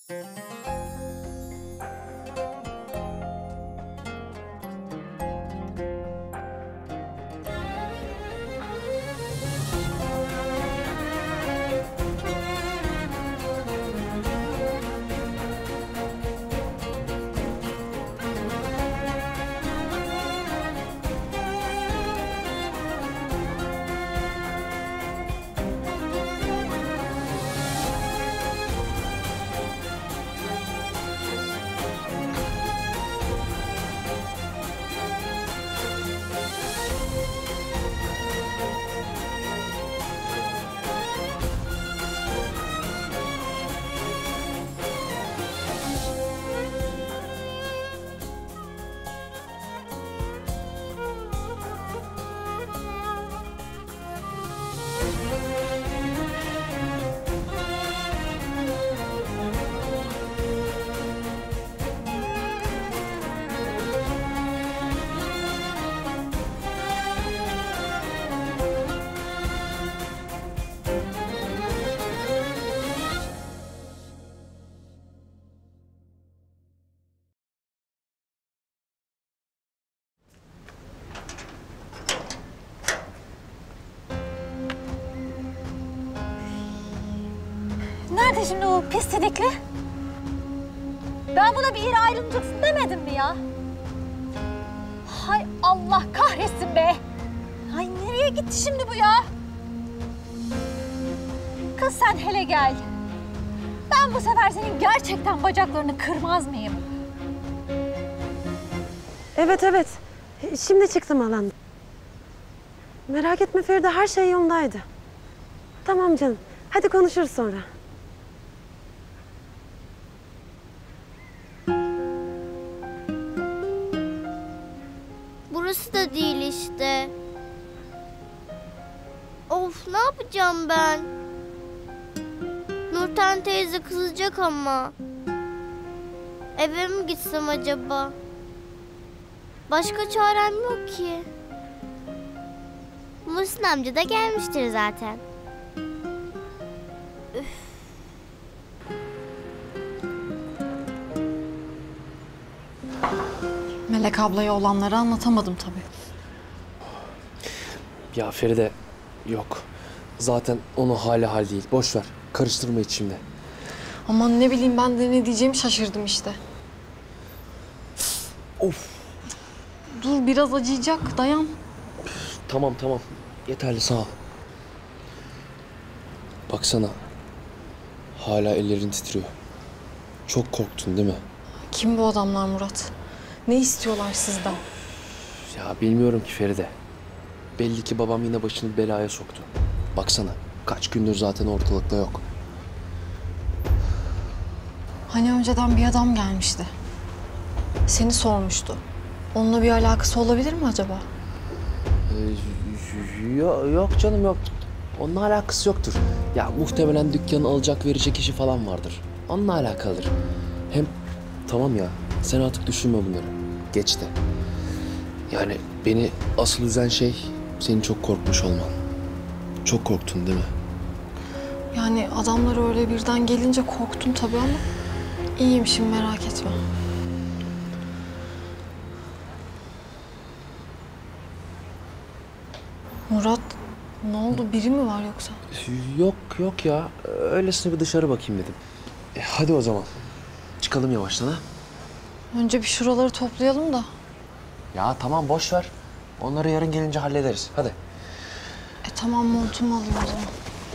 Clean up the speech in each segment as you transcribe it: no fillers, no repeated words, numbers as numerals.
Nerede şimdi o pis sidikli? Ben buna bir yere ayrılacaksın demedim mi ya? Hay Allah kahretsin be! Ay nereye gitti şimdi bu ya? Kız sen hele gel. Ben bu sefer senin gerçekten bacaklarını kırmaz mıyım? Evet evet. Şimdi çıktım alandan. Merak etme Feride, her şey yolundaydı. Tamam canım. Hadi konuşuruz sonra. Burası da değil işte. Of, ne yapacağım ben? Nurten teyze kızacak ama. Eve mi gitsem acaba? Başka çarem yok ki. Muhsin amca da gelmiştir zaten. Üf. Melek ablaya olanları anlatamadım tabii. Ya Feride, yok. Zaten onu hal değil. Boş ver. Karıştırma hiç şimdi. Aman ne bileyim, ben de ne diyeceğimi şaşırdım işte. Of. Dur, biraz acıyacak, dayan. Tamam. Yeterli, sağ ol. Baksana. Hala ellerin titriyor. Çok korktun değil mi? Kim bu adamlar Murat? Ne istiyorlar sizden? Ya bilmiyorum ki Feride. Belli ki babam yine başını belaya soktu. Baksana. Kaç gündür zaten ortalıkta yok. Hani önceden bir adam gelmişti. Seni sormuştu. Onunla bir alakası olabilir mi acaba? Yok canım, yok. Onunla alakası yoktur. Ya muhtemelen dükkanı alacak verecek işi falan vardır. Onunla alakalıdır. Hem tamam ya, sen artık düşünme bunları. Geç de. Yani beni asıl üzen şey senin çok korkmuş olman. Çok korktun değil mi? Yani adamlar öyle birden gelince korktum tabii ama iyiyim şimdi, merak etme. Murat, ne oldu? Biri mi var yoksa? Yok ya. Öylesine bir dışarı bakayım dedim. Hadi o zaman. Çıkalım yavaştan ha. Önce bir şuraları toplayalım da. Ya tamam, boş ver. Onları yarın gelince hallederiz. Hadi. Tamam, montumu alayım o zaman.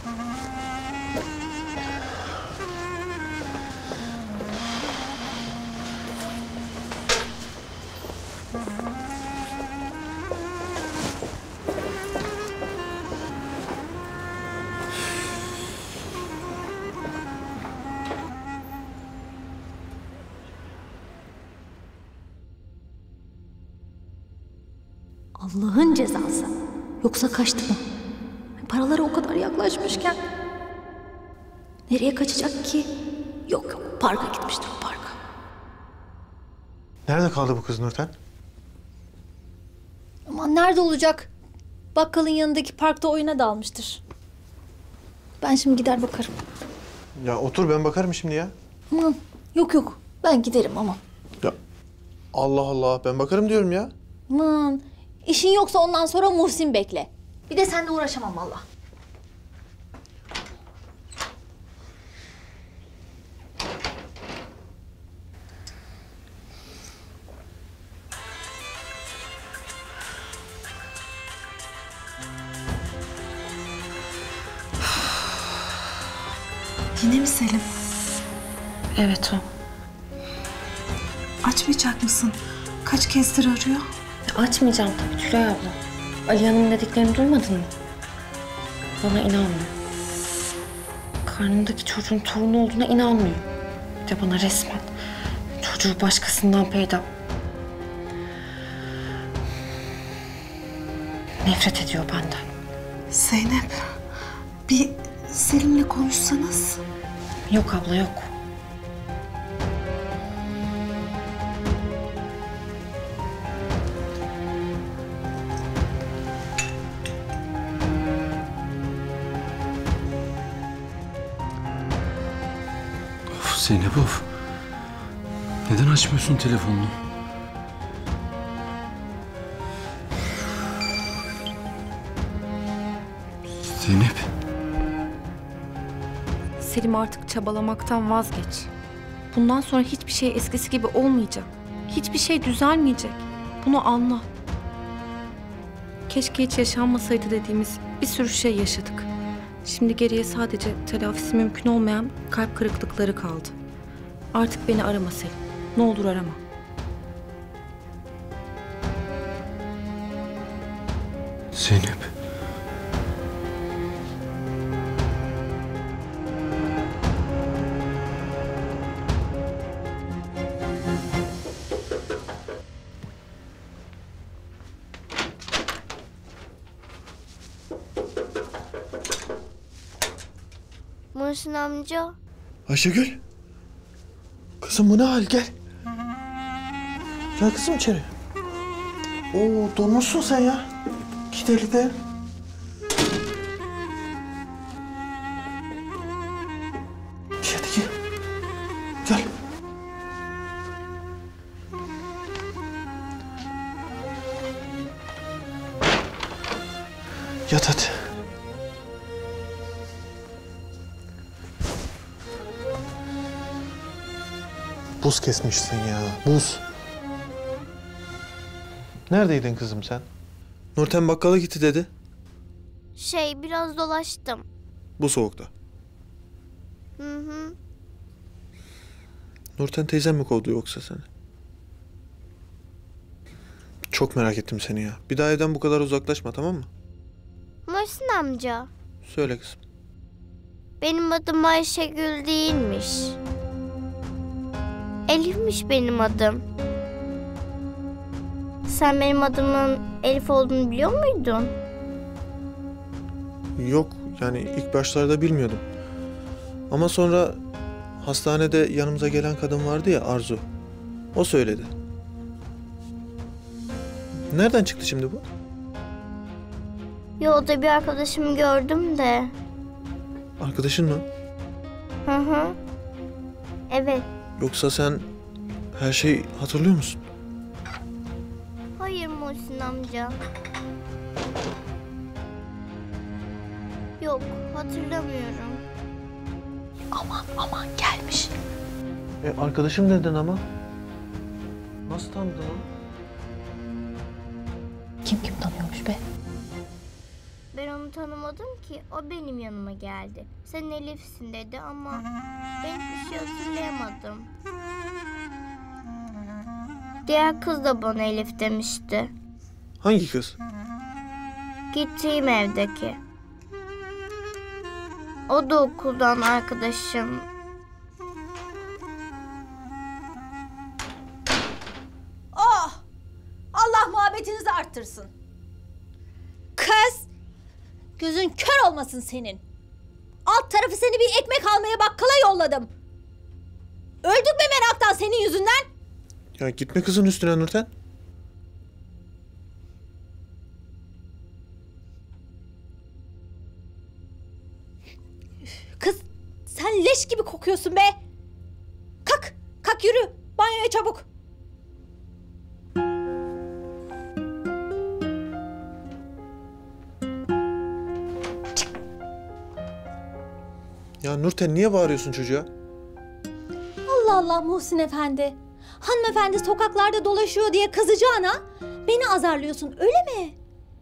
Allah'ın cezası. Yoksa kaçtı mı? Paralara o kadar yaklaşmışken. Nereye kaçacak ki? Yok, parka gitmiştir o, parka. Nerede kaldı bu kız Nurten? Aman nerede olacak? Bakkalın yanındaki parkta oyuna dalmıştır. Ben şimdi gider bakarım. Ya otur, ben bakarım şimdi ya. Aman yok yok ben giderim ama. Ya Allah Allah, ben bakarım diyorum ya. Aman işin yoksa ondan sonra Muhsin bekle. Bir de seninle uğraşamam valla. Yine mi Selim? Evet o. Açmayacak mısın? Kaç kezdir arıyor? Açmayacağım tabii Tülay abla. Aliye'nin dediklerini duymadın mı? Bana inanmıyor. Karnındaki çocuğun torunu olduğuna inanmıyor. Bir de bana resmen çocuğu başkasından peyda. Nefret ediyor benden. Zeynep, bir Selim'le konuşsanız. Yok abla yok. Of Zeynep of. Neden açmıyorsun telefonunu? Zeynep. Selim artık çabalamaktan vazgeç. Bundan sonra hiçbir şey eskisi gibi olmayacak. Hiçbir şey düzelmeyecek. Bunu anla. Keşke hiç yaşanmasaydı dediğimiz bir sürü şey yaşadık. Şimdi geriye sadece telafisi mümkün olmayan kalp kırıklıkları kaldı. Artık beni arama Selim. Ne olur arama. Zeynep. Muhsin amca. Ayşegül. Kızım bu ne hal, gel. Gel kızım içeri. Oo, donmuşsun sen ya. Git eli de. Hadi gel. Gel. Yat hadi. Buz kesmişsin ya, buz. Neredeydin kızım sen? Nurten bakkala gitti dedi. Biraz dolaştım. Bu soğukta. Hı hı. Nurten teyzem mi kovdu yoksa seni? Çok merak ettim seni ya. Bir daha evden bu kadar uzaklaşma, tamam mı? Muhsin amca. Söyle kızım. Benim adım Ayşegül değilmiş. Elif'miş benim adım. Sen benim adımın Elif olduğunu biliyor muydun? Yok, yani ilk başlarda bilmiyordum. Ama sonra hastanede yanımıza gelen kadın vardı ya, Arzu. O söyledi. Nereden çıktı şimdi bu? Yolda bir arkadaşımı gördüm de. Arkadaşın mı? Hı hı. Evet. Yoksa sen her şeyi hatırlıyor musun? Hayır Muhsin amca. Yok, hatırlamıyorum. Aman gelmiş. Arkadaşım dedin ama. Nasıl tanıdın onu? Kim tanıyormuş be? Ben onu tanımadım ki. O benim yanıma geldi. Sen Elif'sin dedi ama ben hiçbir şey hatırlayamadım. Diğer kız da bana Elif demişti. Hangi kız? Gittiğim evdeki. O da okuldan arkadaşım. Allah muhabbetinizi arttırsın. Kız! Gözün kör olmasın senin. Alt tarafı seni bir ekmek almaya bakkala yolladım. Öldük mü meraktan senin yüzünden? Ya gitme kızın üstüne Nurten. Kız sen leş gibi kokuyorsun be. Kalk yürü. Banyoya çabuk. Ya Nurten niye bağırıyorsun çocuğa? Allah Allah Muhsin Efendi. Hanımefendi sokaklarda dolaşıyor diye kızacağına beni azarlıyorsun öyle mi?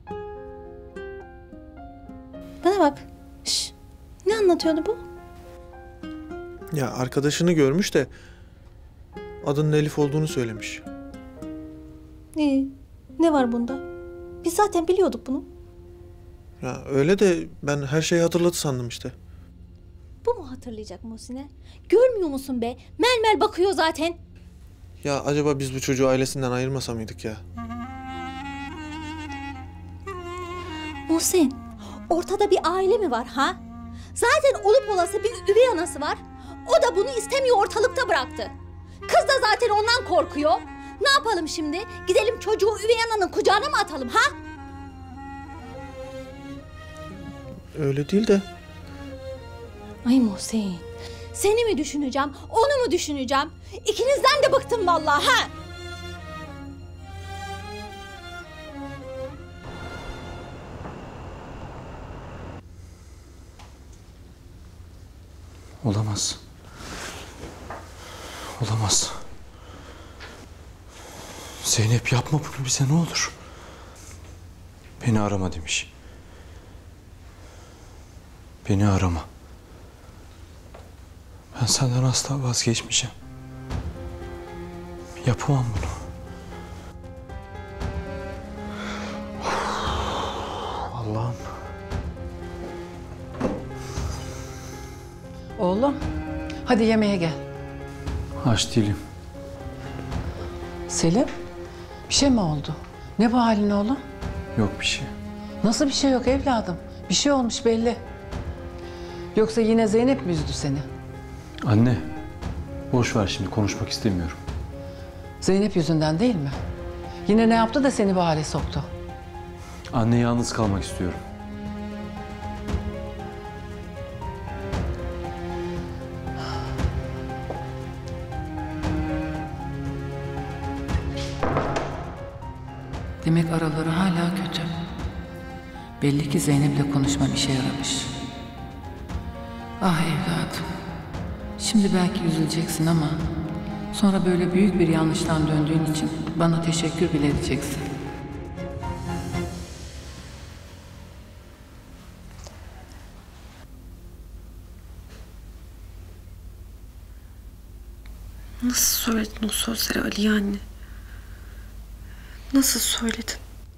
Bana bak. Şş, ne anlatıyordu bu? Ya arkadaşını görmüş de adının Elif olduğunu söylemiş. İyi. Ne var bunda? Biz zaten biliyorduk bunu. Ya öyle de ben her şeyi hatırladı sandım işte. Bu mu hatırlayacak Muhsin'e? Görmüyor musun be? Mel bakıyor zaten. Ya acaba biz bu çocuğu ailesinden ayırmasa mıydık ya? Muhsin, ortada bir aile mi var ha? Zaten olup olası bir üvey anası var. O da bunu istemiyor, ortalıkta bıraktı. Kız da zaten ondan korkuyor. Ne yapalım şimdi? Gidelim çocuğu üvey ananın kucağına mı atalım ha? Öyle değil de. Ay Muhsin, seni mi düşüneceğim, onu mu düşüneceğim? İkinizden de bıktım vallahi ha? Olamaz. Olamaz. Zeynep yapma bunu bize ne olur. Beni arama demiş. Beni arama. Ben senden asla vazgeçmeyeceğim. Yapamam bunu. Allah'ım. Oğlum, hadi yemeğe gel. Aç değilim. Selim, bir şey mi oldu? Ne bu halin oğlum? Yok bir şey. Nasıl bir şey yok evladım? Bir şey olmuş belli. Yoksa yine Zeynep mi üzdü seni? Anne, boş ver şimdi konuşmak istemiyorum. Zeynep yüzünden değil mi? Yine ne yaptı da seni bu hale soktu? Anne yalnız kalmak istiyorum. Demek araları hala kötü. Belli ki Zeynep'le konuşmam işe yaramış. Ah evladım. Şimdi belki üzüleceksin ama sonra böyle büyük bir yanlıştan döndüğün için bana teşekkür bile edeceksin. Nasıl söyledin o sözleri Aliye anne? Nasıl söyledin?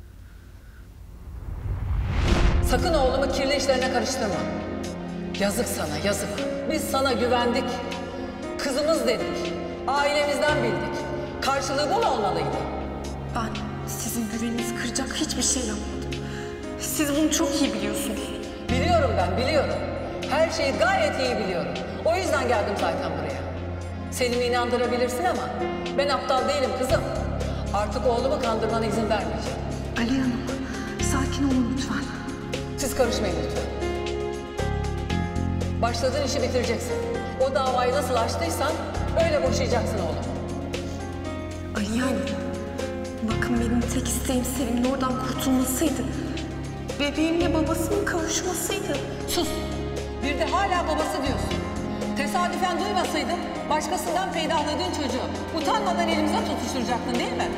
Sakın oğlumu kirli işlerine karıştırma. Yazık sana, yazık. Biz sana güvendik. Kızımız dedik. Ailemizden bildik. Karşılığı bu mu olmalıydı? Ben sizin güveninizi kıracak hiçbir şey yapmadım. Siz bunu çok iyi biliyorsunuz. Biliyorum ben, biliyorum. Her şeyi gayet iyi biliyorum. O yüzden geldim zaten buraya. Seni inandırabilirsin ama ben aptal değilim kızım. Artık oğlumu kandırmana izin vermeyeceğim. Aliye Hanım, sakin olun lütfen. Siz karışmayın lütfen. Başladığın işi bitireceksin. O davayı nasıl açtıysan öyle boşayacaksın oğlum. Aliye Hanım, bakın benim tek isteğim Selim'in oradan kurtulmasıydı. Bebeğimle babasının kavuşmasıydı. Sus! Bir de hala babası diyorsun. Tesadüfen duymasaydın başkasından peydahladığın çocuğu utanmadan elimize tutuşturacaktın değil mi?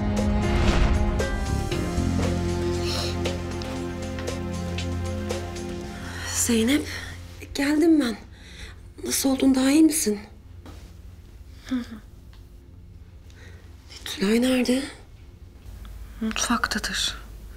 Zeynep, geldim ben. Nasıl oldun, daha iyi misin? Tülay nerede? Mutfaktadır.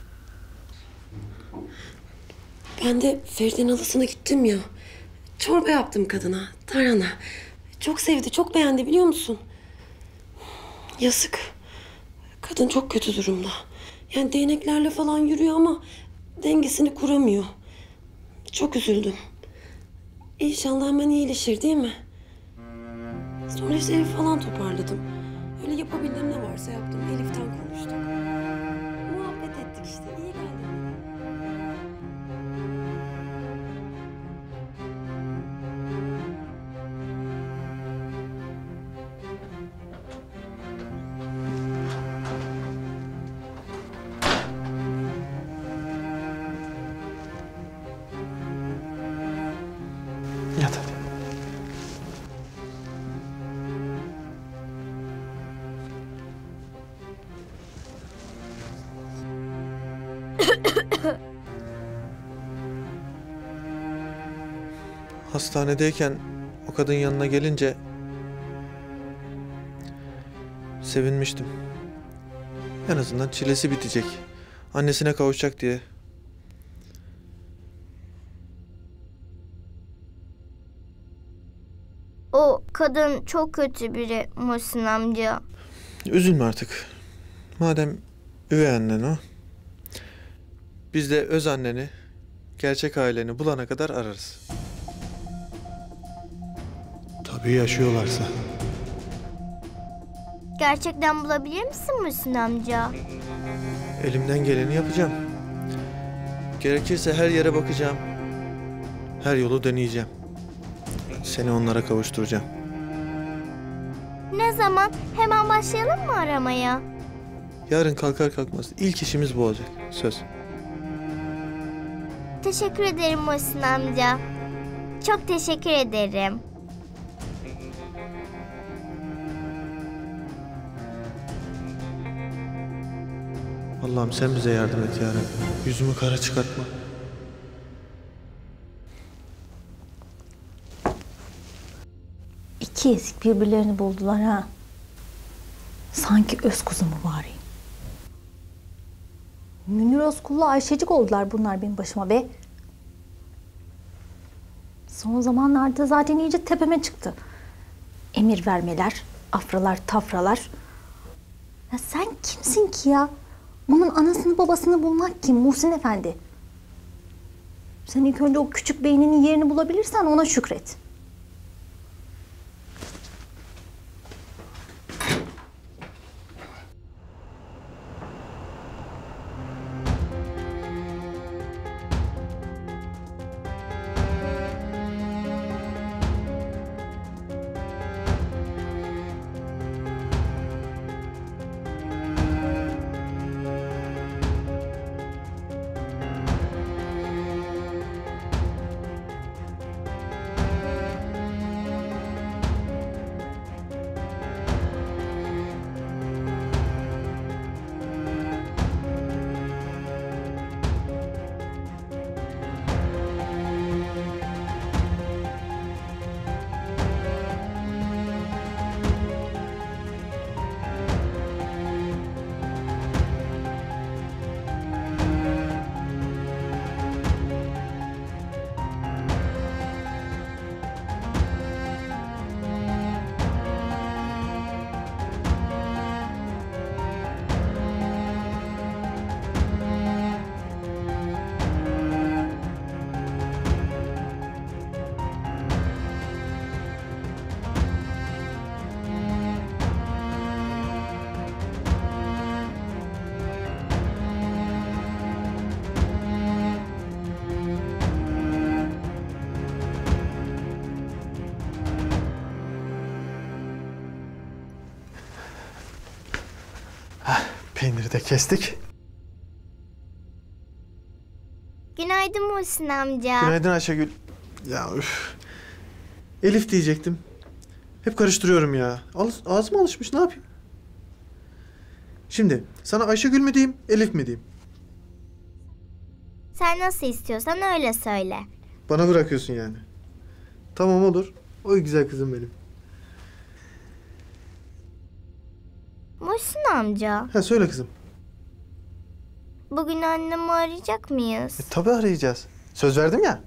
Ben de Feride'nin halasına gittim ya. Çorba yaptım kadına, tarhana. Çok sevdi, çok beğendi biliyor musun? Yazık. Kadın çok kötü durumda. Yani değneklerle falan yürüyor ama dengesini kuramıyor. Çok üzüldüm. İnşallah hemen iyileşir değil mi? Sonra işte evi falan toparladım. Öyle yapabildiğim ne varsa yaptım. Elif'ten konuştuk. Muhabbet ettik işte. İyi geldi. hastanedeyken o kadın yanına gelince sevinmiştim. En azından çilesi bitecek. Annesine kavuşacak diye. O kadın çok kötü biri Muhsin amca. Üzülme artık. Madem üvey annen o, biz de öz anneni, gerçek aileni bulana kadar ararız. Tabii yaşıyorlarsa. Gerçekten bulabilir misin Muhsin amca? Elimden geleni yapacağım. Gerekirse her yere bakacağım. Her yolu deneyeceğim. Seni onlara kavuşturacağım. Ne zaman? Hemen başlayalım mı aramaya? Yarın kalkar kalkmaz ilk işimiz bu olacak. Söz. Teşekkür ederim Muhsin amca. Çok teşekkür ederim. Allah'ım sen bize yardım et ya Rabbi. Yüzümü kara çıkartma. İki ezik birbirlerini buldular ha. Sanki öz kuzumu bari. Münir Özkul'la Ayşecik oldular bunlar benim başıma be. Son zamanlarda zaten iyice tepeme çıktı. Emir vermeler, afralar, tafralar. Ya sen kimsin ki ya? Bunun anasını babasını bulmak kim Muhsin Efendi? Sen ilk önce o küçük beyninin yerini bulabilirsen ona şükret. Peyniri de kestik. Günaydın Muhsin amca. Günaydın Ayşegül. Ya üf. Elif diyecektim. Hep karıştırıyorum ya. Ağzıma alışmış, ne yapayım? Şimdi sana Ayşegül mü diyeyim, Elif mi diyeyim? Sen nasıl istiyorsan öyle söyle. Bana bırakıyorsun yani. Tamam olur. Oy güzel kızım benim. Muhsin amca, Ha söyle kızım. bugün annemi arayacak mıyız? Tabii arayacağız. Söz verdim ya.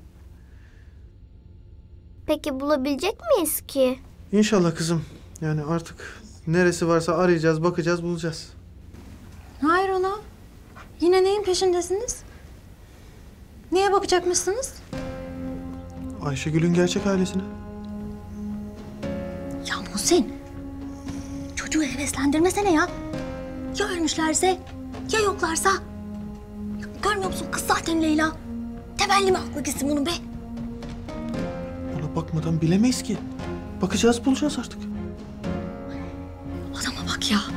Peki bulabilecek miyiz ki? İnşallah kızım. Yani artık neresi varsa arayacağız, bakacağız, bulacağız. Hayrola? Yine neyin peşindesiniz? Neye bakacakmışsınız? Ayşegül'ün gerçek ailesine. Ya Muhsin, çocuğu heveslendirmesene ya. Ya ölmüşlerse, ya yoklarsa? Ya görmüyor musun kız zaten Leyla? Temelli mi aklı gitsin bunun be? Ona bakmadan bilemeyiz ki. Bakacağız, bulacağız artık. Adama bak ya.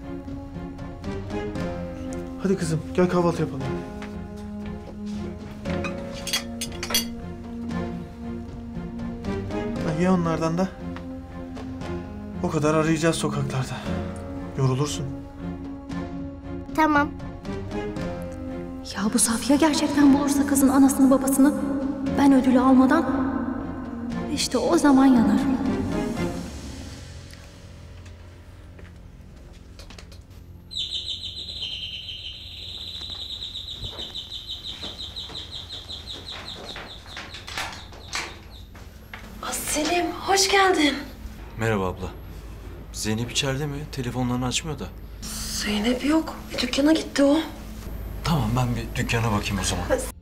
Hadi kızım, gel kahvaltı yapalım. Ye onlardan da. O kadar arayacağız sokaklarda. Yorulursun. Tamam. Ya bu Safiye gerçekten bulursa kızın anasını babasını ben ödülü almadan İşte o zaman yanar. Selim, hoş geldin. Merhaba abla. Zeynep içeride mi? Telefonlarını açmıyor da. Zeynep yok. Dükkana gitti o. Tamam, ben bir dükkana bakayım o zaman.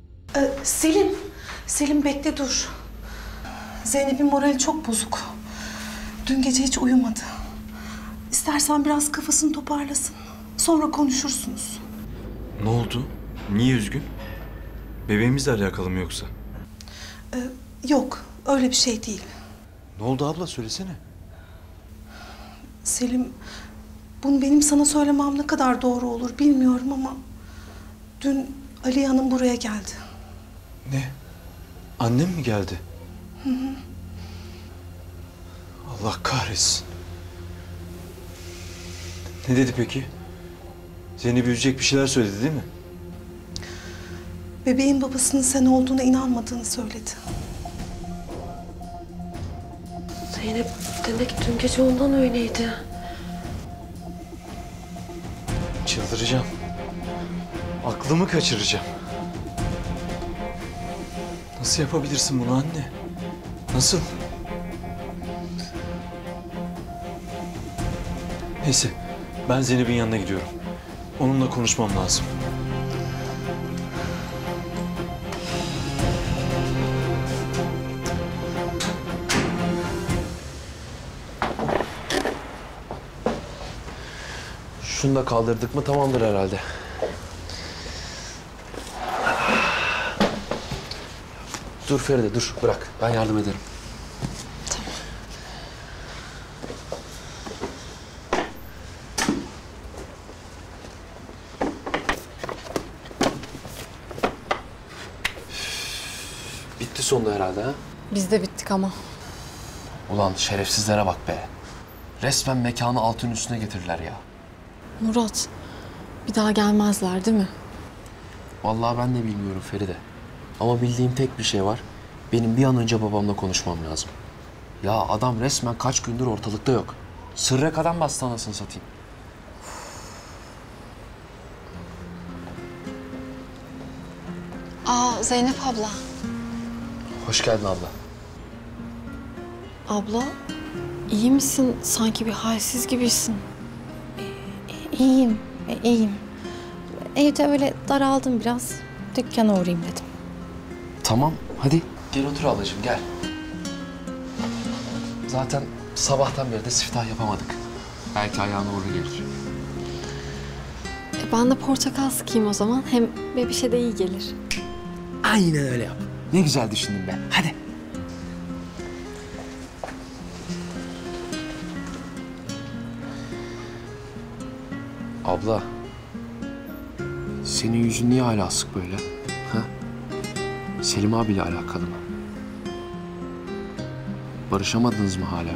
Selim bekle dur. Zeynep'in morali çok bozuk. Dün gece hiç uyumadı. İstersen biraz kafasını toparlasın. Sonra konuşursunuz. Ne oldu? Niye üzgün? Bebeğimizle alakalı mı yoksa? Yok, öyle bir şey değil. Ne oldu abla, söylesene. Selim, bunu benim sana söylemem ne kadar doğru olur bilmiyorum ama... Dün Aliye Hanım buraya geldi. Ne? Annem mi geldi? Hı hı. Allah kahretsin. Ne dedi peki? Zeynep'i üzecek bir şeyler söyledi değil mi? Bebeğin babasının sen olduğuna inanmadığını söyledi. Zeynep demek dün gece ondan öyleydi. Çıldıracağım. Aklımı kaçıracağım. Nasıl yapabilirsin bunu anne? Nasıl? Neyse, ben Zeynep'in yanına gidiyorum. Onunla konuşmam lazım. Şunu da kaldırdık mı tamamdır herhalde. Dur Feride dur bırak. Ben yardım ederim. Tamam. Bitti sonunda herhalde ha? Biz de bittik ama. Ulan şerefsizlere bak be. Resmen mekanı altın üstüne getirdiler ya. Murat, bir daha gelmezler değil mi? Vallahi ben de bilmiyorum Feride. Ama bildiğim tek bir şey var. Benim bir an önce babamla konuşmam lazım. Ya adam resmen kaç gündür ortalıkta yok. Sırra kadar bastı anasını satayım. Aa, Zeynep abla. Hoş geldin abla. Abla, iyi misin? Sanki bir halsiz gibisin. İyiyim, iyiyim. Evde öyle daraldım biraz. Dükkana uğrayayım dedim. Tamam hadi gel otur ablacığım gel. Zaten sabahtan beri de siftah yapamadık. Belki ayağına uğru gelir. Ben de portakal sıkayım o zaman. Hem bebişe de iyi gelir. Aynen öyle yap. Ne güzel düşündün be. Hadi. Abla. Senin yüzün niye hala asık böyle? Ha? Selim abiyle alakalı mı? Barışamadınız mı hala?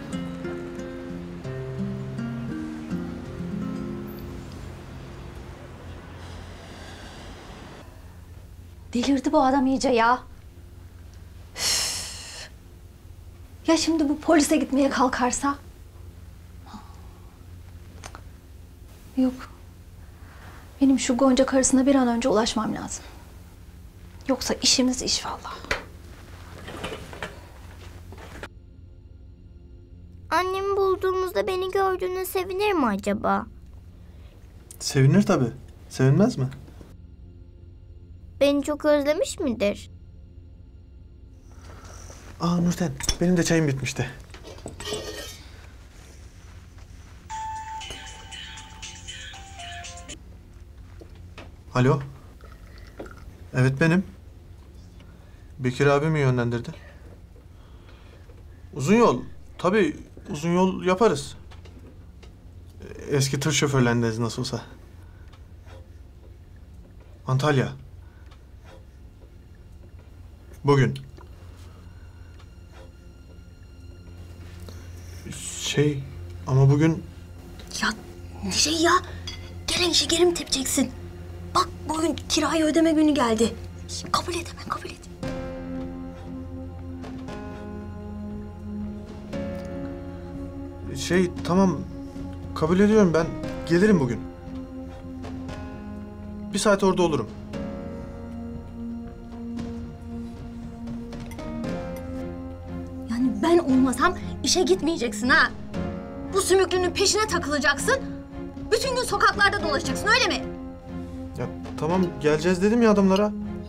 Delirdi bu adam iyice ya. Üf. Ya şimdi bu polise gitmeye kalkarsa? Yok. Benim şu Gonca karısına bir an önce ulaşmam lazım. Yoksa işimiz iş vallahi. Annemi bulduğumuzda beni gördüğüne sevinir mi acaba? Sevinir tabii. Sevinmez mi? Beni çok özlemiş midir? Aa Nurten, benim de çayım bitmişti. Alo. Evet benim. Bekir abi mi yönlendirdi? Uzun yol. Tabii uzun yol yaparız. Eski tır şoförlerindeyiz nasıl olsa. Antalya. Bugün. Ama bugün... Ya ne şey ya? Gelen işi geri mi tepeceksin? Bak bugün kirayı ödeme günü geldi. Kabul et hemen kabul et. Tamam, kabul ediyorum, ben gelirim bugün. Bir saat orada olurum. Yani ben olmasam işe gitmeyeceksin ha. Bu sümüklünün peşine takılacaksın. Bütün gün sokaklarda dolaşacaksın, öyle mi? Ya tamam, geleceğiz dedim ya adamlara.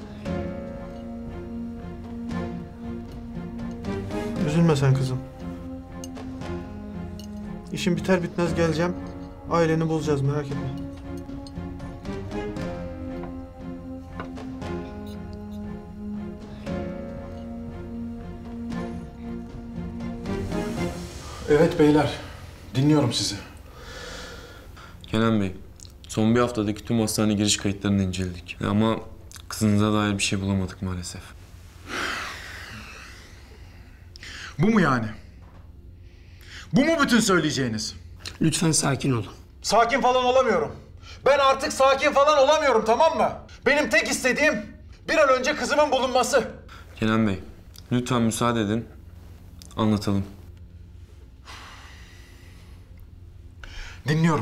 Üzülme sen kızım. İşim biter bitmez geleceğim. Aileni bulacağız, merak etme. Evet beyler, dinliyorum sizi. Kenan Bey, son bir haftadaki tüm hastane giriş kayıtlarını inceledik. Ama kızınıza dair bir şey bulamadık maalesef. Bu mu yani? Bu mu bütün söyleyeceğiniz? Lütfen sakin olun. Sakin falan olamıyorum. Ben artık sakin falan olamıyorum, tamam mı? Benim tek istediğim bir an önce kızımın bulunması. Kenan Bey, lütfen müsaade edin. Anlatalım. Dinliyorum.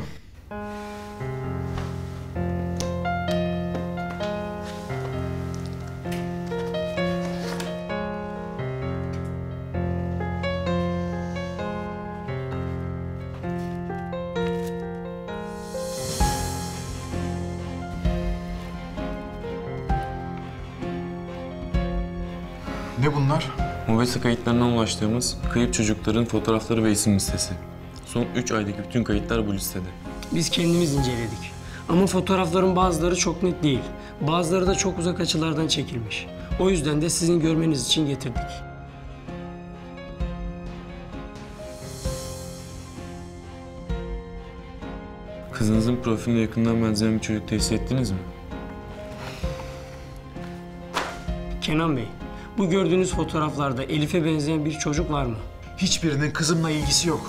Ne bunlar? Mobese kayıtlarına ulaştığımız kayıp çocukların fotoğrafları ve isim listesi. Son 3 aydaki bütün kayıtlar bu listede. Biz kendimiz inceledik. Ama fotoğrafların bazıları çok net değil. Bazıları da çok uzak açılardan çekilmiş. O yüzden de sizin görmeniz için getirdik. Kızınızın profiline yakından benzeyen bir çocuk tesis ettiniz mi? Kenan Bey, bu gördüğünüz fotoğraflarda Elif'e benzeyen bir çocuk var mı? Hiçbirinin kızımla ilgisi yok.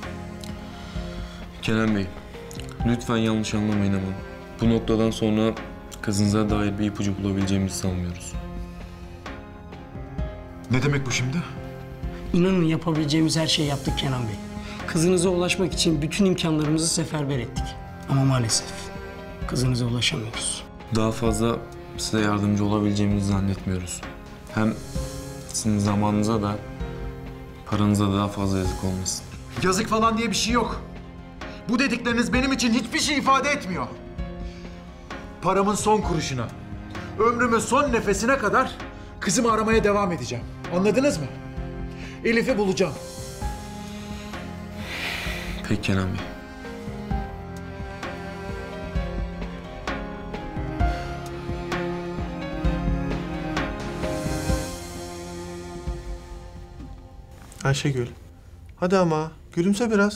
Kenan Bey, lütfen yanlış anlamayın ama bu noktadan sonra kızınıza dair bir ipucu bulabileceğimizi sanmıyoruz. Ne demek bu şimdi? İnanın yapabileceğimiz her şeyi yaptık Kenan Bey. Kızınıza ulaşmak için bütün imkanlarımızı seferber ettik. Ama maalesef kızınıza ulaşamıyoruz. Daha fazla size yardımcı olabileceğimizi zannetmiyoruz. Hem sizin zamanınıza da paranıza da daha fazla yazık olmasın. Yazık falan diye bir şey yok. Bu dedikleriniz benim için hiçbir şey ifade etmiyor. Paramın son kuruşuna, ömrümün son nefesine kadar kızımı aramaya devam edeceğim. Anladınız mı? Elif'i bulacağım. Peki Kenan Bey. Ayşegül, hadi ama gülümse biraz.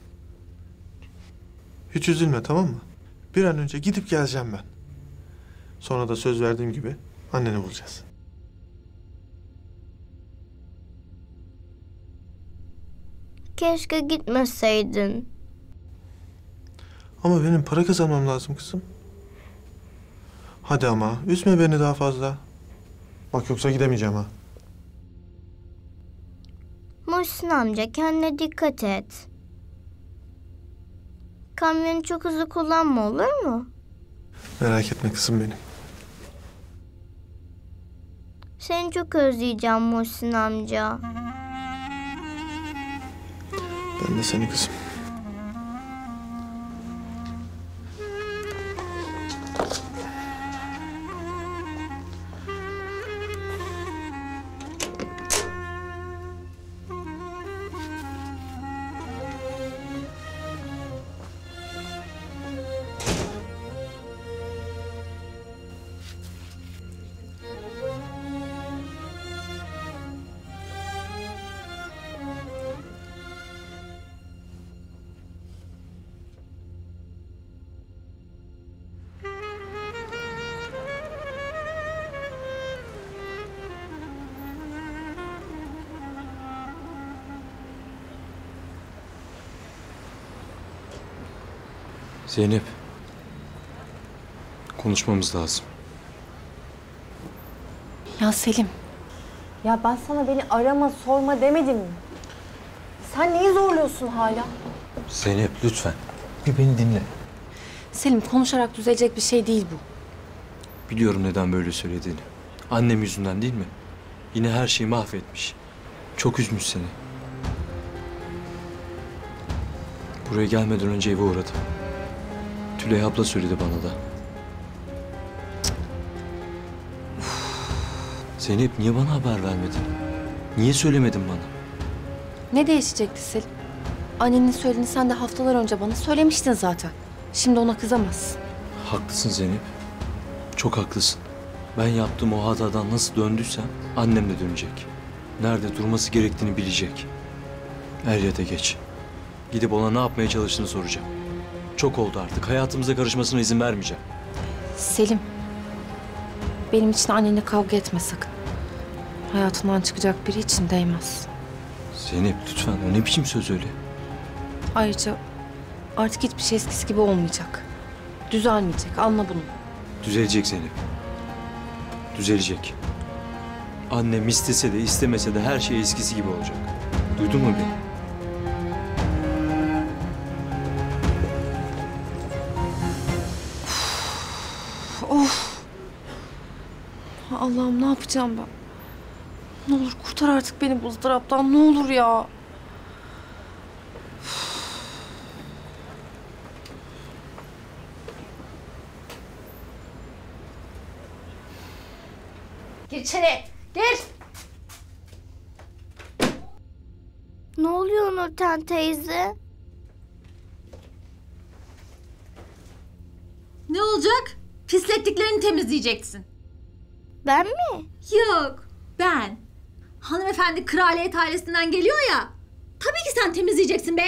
Hiç üzülme, tamam mı? Bir an önce gidip geleceğim ben. Sonra da söz verdiğim gibi anneni bulacağız. Keşke gitmeseydin. Ama benim para kazanmam lazım kızım. Hadi ama üzme beni daha fazla. Bak yoksa gidemeyeceğim ha. Muhsin amca, kendine dikkat et. Kamyonu çok hızlı kullanma, olur mu? Merak etme kızım benim. Seni çok özleyeceğim Muhsin amca. Ben de seni kızım. Zeynep. Konuşmamız lazım. Ya Selim. Ya ben sana beni arama, sorma demedim mi? Sen neyi zorluyorsun hala? Zeynep lütfen. Bir beni dinle. Selim, konuşarak düzelecek bir şey değil bu. Biliyorum neden böyle söylediğini. Annem yüzünden değil mi? Yine her şeyi mahvetmiş. Çok üzmüş seni. Buraya gelmeden önce eve uğradım. Tülay abla söyledi bana da. Zeynep niye bana haber vermedin? Niye söylemedin bana? Ne değişecekti Selim? Annenin söylediğini sen de haftalar önce bana söylemiştin zaten. Şimdi ona kızamazsın. Haklısın Zeynep. Çok haklısın. Ben yaptığım o hatadan nasıl döndüysem annem de dönecek. Nerede durması gerektiğini bilecek. Er ya da geç. Gidip ona ne yapmaya çalıştığını soracağım. Çok oldu artık. Hayatımıza karışmasına izin vermeyeceğim. Selim, benim için annenle kavga etme sakın. Hayatından çıkacak biri için değmez. Zeynep lütfen, o ne biçim söz öyle? Ayrıca artık hiçbir şey eskisi gibi olmayacak. Düzelmeyecek, anla bunu. Düzelecek Zeynep. Düzelecek. Annem istese de istemese de her şey eskisi gibi olacak. Duydun mu beni? Of! Allah'ım ne yapacağım ben? Ne olur kurtar artık beni bu ızdıraptan, ne olur ya. Gir içeri. Gir. Ne oluyor Nurten teyze? Ne olacak? Pislettiklerini temizleyeceksin. Ben mi? Yok, ben. Hanımefendi kraliyet ailesinden geliyor ya. Tabii ki sen temizleyeceksin be.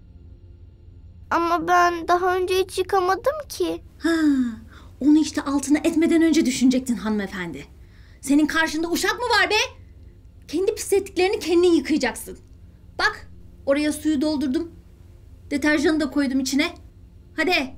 Ama ben daha önce hiç yıkamadım ki. Ha, onu işte altına etmeden önce düşünecektin hanımefendi. Senin karşında uşak mı var be? Kendi pislettiklerini kendin yıkayacaksın. Bak, oraya suyu doldurdum. Deterjanı da koydum içine. Hadi.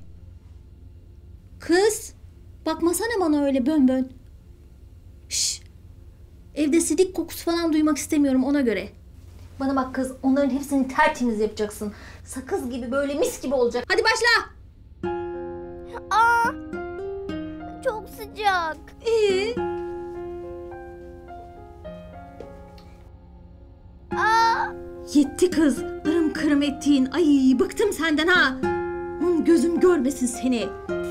Kız, bakmasana bana öyle bön bön. Şşş. Evde sidik kokusu falan duymak istemiyorum ona göre. Bana bak kız, onların hepsini tertemiz yapacaksın. Sakız gibi böyle mis gibi olacak. Hadi başla. Aa, çok sıcak. İyi. Aa, Yetti kız. Arım kırım ettiğin. Ay bıktım senden ha. Gözüm görmesin seni.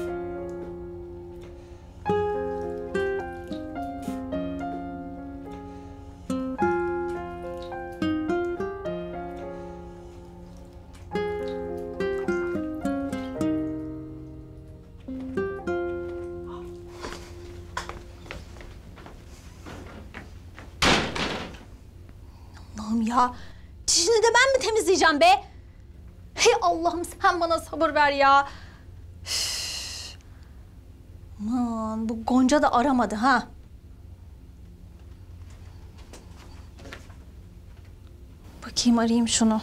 Allah'ım ya. Çişini de ben mi temizleyeceğim be? Hey Allah'ım sen bana sabır ver ya. Üf. Aman bu Gonca da aramadı ha. Bakayım arayayım şunu.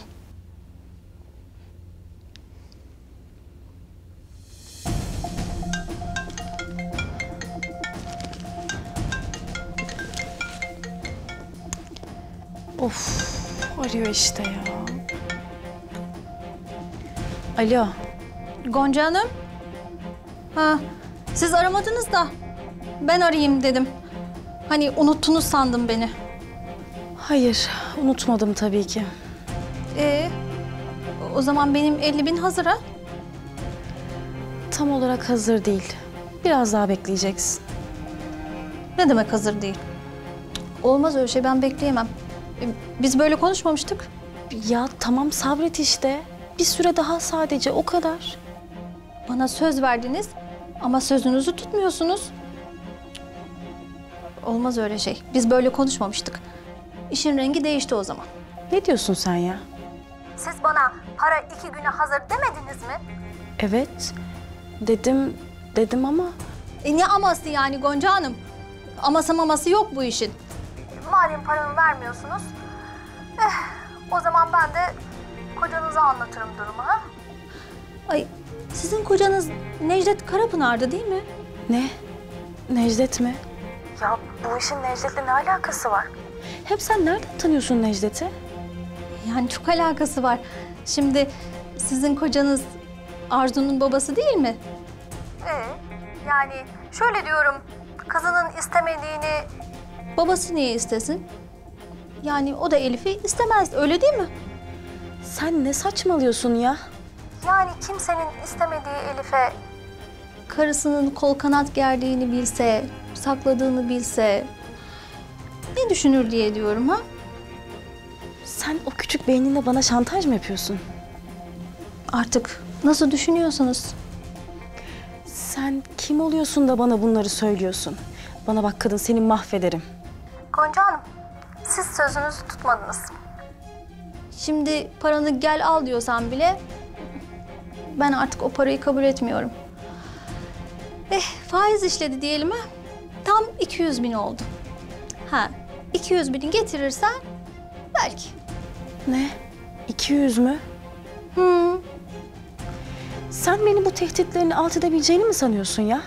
Of, arıyor işte ya. Alo. Gonca Hanım. Ha, siz aramadınız da ben arayayım dedim. Hani unuttunuz sandım beni. Hayır, unutmadım tabii ki. O zaman benim 50.000 hazır ha? Tam olarak hazır değil. Biraz daha bekleyeceksin. Ne demek hazır değil? Olmaz öyle şey, ben bekleyemem. Biz böyle konuşmamıştık. Ya tamam sabret işte. Bir süre daha sadece, o kadar. Bana söz verdiniz ama sözünüzü tutmuyorsunuz. Olmaz öyle şey. Biz böyle konuşmamıştık. İşin rengi değişti o zaman. Ne diyorsun sen ya? Siz bana para 2 güne hazır demediniz mi? Evet, dedim ama... Ne aması yani Gonca Hanım? Aması maması yok bu işin. Malum paranı vermiyorsunuz. O zaman ben de kocanıza anlatırım durumu ha? Ay sizin kocanız Necdet Karapınar'dı değil mi? Ne? Necdet mi? Ya bu işin Necdet'le ne alakası var? Hem sen nereden tanıyorsun Necdet'i? Yani çok alakası var. Şimdi sizin kocanız Arzu'nun babası değil mi? Yani şöyle diyorum, kızının istemediğini babası niye istesin? Yani o da Elif'i istemez, öyle değil mi? Sen ne saçmalıyorsun ya? Yani kimsenin istemediği Elif'e karısının kol kanat gerdiğini bilse, sakladığını bilse ne düşünür diye diyorum ha? Sen o küçük beyninle bana şantaj mı yapıyorsun? Artık nasıl düşünüyorsunuz? Sen kim oluyorsun da bana bunları söylüyorsun? Bana bak kadın, seni mahvederim. Gonca Hanım, siz sözünüzü tutmadınız. Şimdi paranı gel al diyorsan bile ben artık o parayı kabul etmiyorum. Faiz işledi diyelim ha. Tam 200.000 oldu. 200.000'i getirirsen belki. Ne? 200 mü? Hı. Sen beni bu tehditlerini alt edebileceğini mi sanıyorsun ya?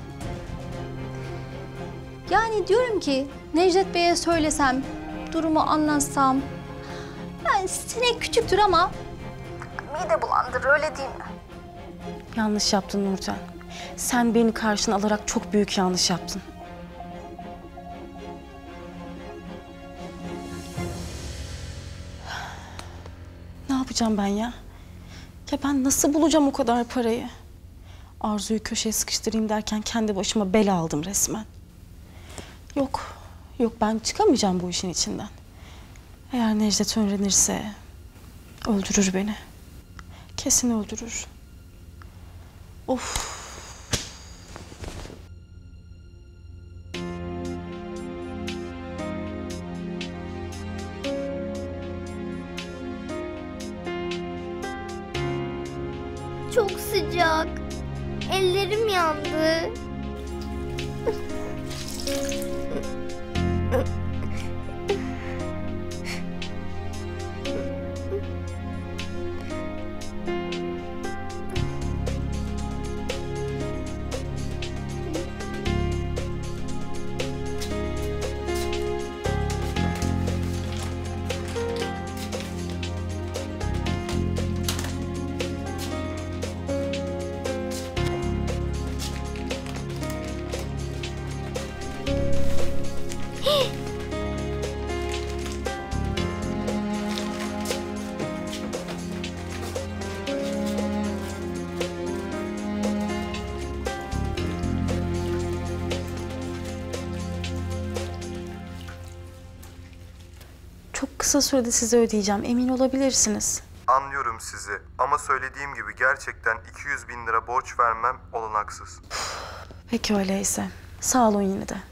Yani diyorum ki Necdet Bey'e söylesem, durumu anlatsam. Yani sinek küçüktür ama mide bulandırır, öyle değil mi? Yanlış yaptın Nurten. Sen beni karşına alarak çok büyük yanlış yaptın. Ne yapacağım ben ya? Ya ben nasıl bulacağım o kadar parayı? Arzu'yu köşeye sıkıştırayım derken kendi başıma bela aldım resmen. Yok ben çıkamayacağım bu işin içinden. Eğer Necdet öğrenirse öldürür beni. Kesin öldürür. Of. Çok sıcak. Ellerim yandı. Çok kısa sürede size ödeyeceğim, emin olabilirsiniz. Anlıyorum sizi ama söylediğim gibi gerçekten 200.000 lira borç vermem olanaksız. Peki öyleyse. Sağ olun yine de.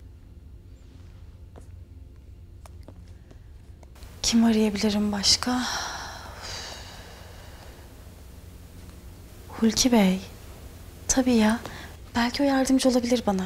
Kim arayabilirim başka? Hulki Bey. Tabii ya. Belki o yardımcı olabilir bana.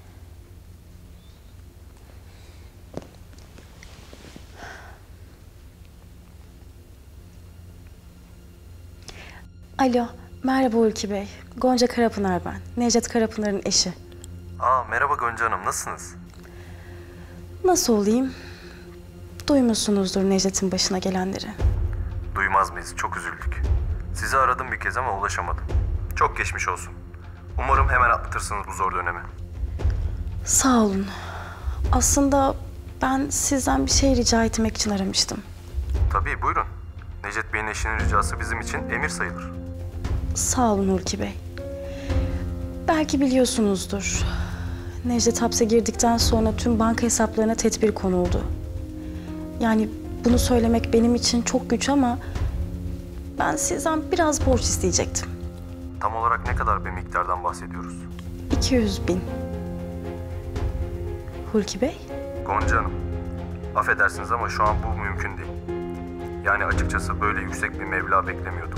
Alo, merhaba Hulki Bey. Gonca Karapınar ben. Necdet Karapınar'ın eşi. Merhaba Gonca Hanım, nasılsınız? Nasıl olayım? Duymuşsunuzdur Necdet'in başına gelenleri. Duymaz mıyız? Çok üzüldük. Sizi aradım bir kez ama ulaşamadım. Çok geçmiş olsun. Umarım hemen atlatırsınız bu zor dönemi. Sağ olun. Aslında ben sizden bir şey rica etmek için aramıştım. Tabii, buyurun. Necdet Bey'in eşinin ricası bizim için emir sayılır. Sağ olun Hulki Bey. Belki biliyorsunuzdur. Necdet hapse girdikten sonra tüm banka hesaplarına tedbir konuldu. Yani bunu söylemek benim için çok güç ama ben sizden biraz borç isteyecektim. Tam olarak ne kadar bir miktardan bahsediyoruz? 200.000. Hulki Bey? Gonca Hanım, affedersiniz ama şu an bu mümkün değil. Yani açıkçası böyle yüksek bir meblağ beklemiyordum.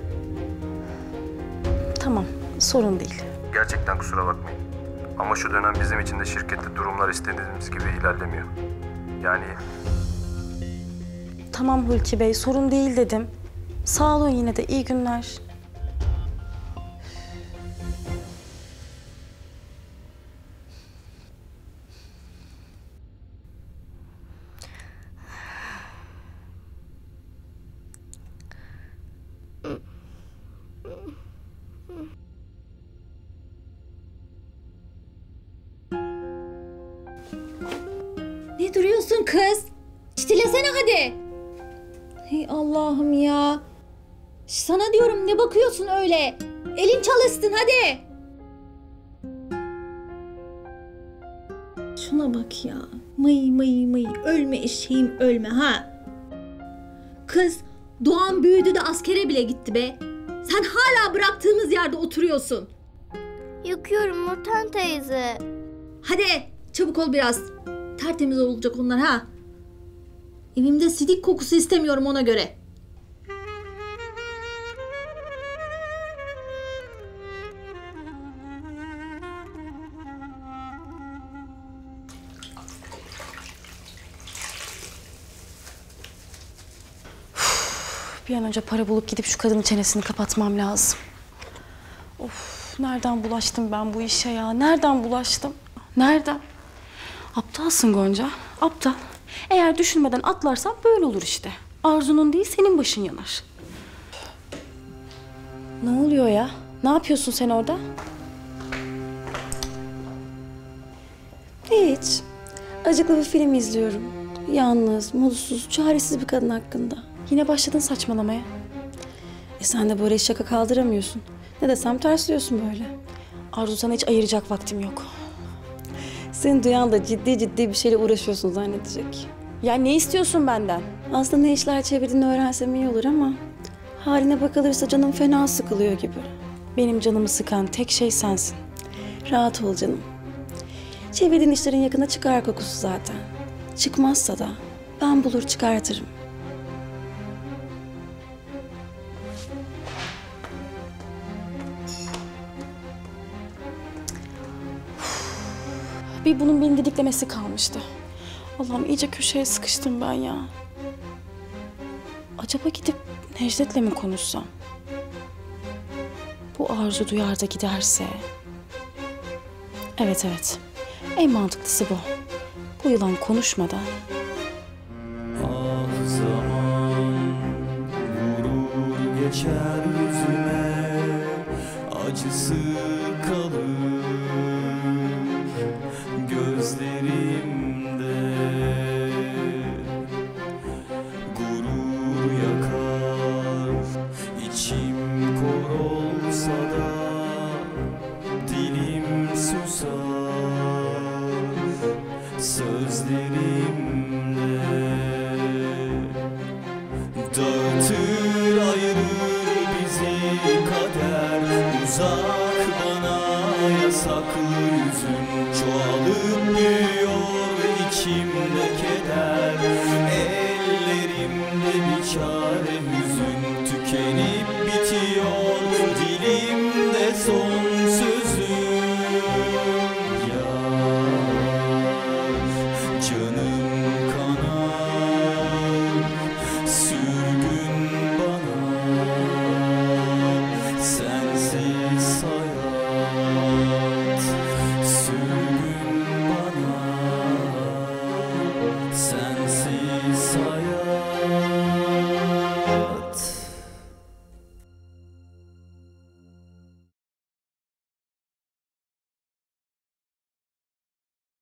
Tamam, sorun değil. Gerçekten kusura bakmayın. Ama şu dönem bizim için de şirkette durumlar istediğimiz gibi ilerlemiyor. Yani... Tamam Hulki Bey, sorun değil dedim. Sağ olun yine de, iyi günler. musun kız? Çitilesene hadi. Hey Allah'ım ya. Sana diyorum, ne bakıyorsun öyle? Elin çalışsın hadi. Şuna bak ya. Mıy mıy mıy. Ölme eşeğim ölme ha. Kız Doğan büyüdü de askere bile gitti be. Sen hala bıraktığımız yerde oturuyorsun. Yıkıyorum Nurten teyze. Hadi çabuk ol biraz. Tertemiz olacak onlar ha. Evimde sidik kokusu istemiyorum ona göre. Bir an önce para bulup gidip şu kadının çenesini kapatmam lazım. Of, nereden bulaştım ben bu işe ya? Nereden bulaştım? Nereden? Aptalsın Gonca, aptal. Eğer düşünmeden atlarsan böyle olur işte. Arzu'nun değil, senin başın yanar. Ne oluyor ya? Ne yapıyorsun sen orada? Hiç. Acıklı bir film izliyorum. Yalnız, mutsuz, çaresiz bir kadın hakkında. Yine başladın saçmalamaya. Sen de böyle şaka kaldıramıyorsun. Ne desem tersliyorsun böyle. Arzu, sana hiç ayıracak vaktim yok. Seni duyan da ciddi bir şeyle uğraşıyorsun zannedecek. Ya ne istiyorsun benden? Aslında ne işler çevirdiğini öğrensem iyi olur ama... haline bakılırsa canım fena sıkılıyor gibi. Benim canımı sıkan tek şey sensin. Rahat ol canım. Çevirdiğin işlerin yakında çıkar kokusu zaten. Çıkmazsa da ben bulur çıkartırım. Bir bunun beni didiklemesi kalmıştı. Allah'ım, iyice köşeye sıkıştım ben ya. Acaba gidip Necdet'le mi konuşsam? Bu Arzu duyar da giderse... Evet. En mantıklısı bu. Bu yılan konuşmadan... Ah zaman vurur geçer yüzüme, acısı kalır gözlerimde. Gurur yakar, içim kor olsa da dilim susar sözlerimle. Dağıtır ayırır bizi kader, uzak bana yasaklı yüzün. Çoğalıp büyüyor içimde keder, ellerimde bir çare hüzün. Tükenir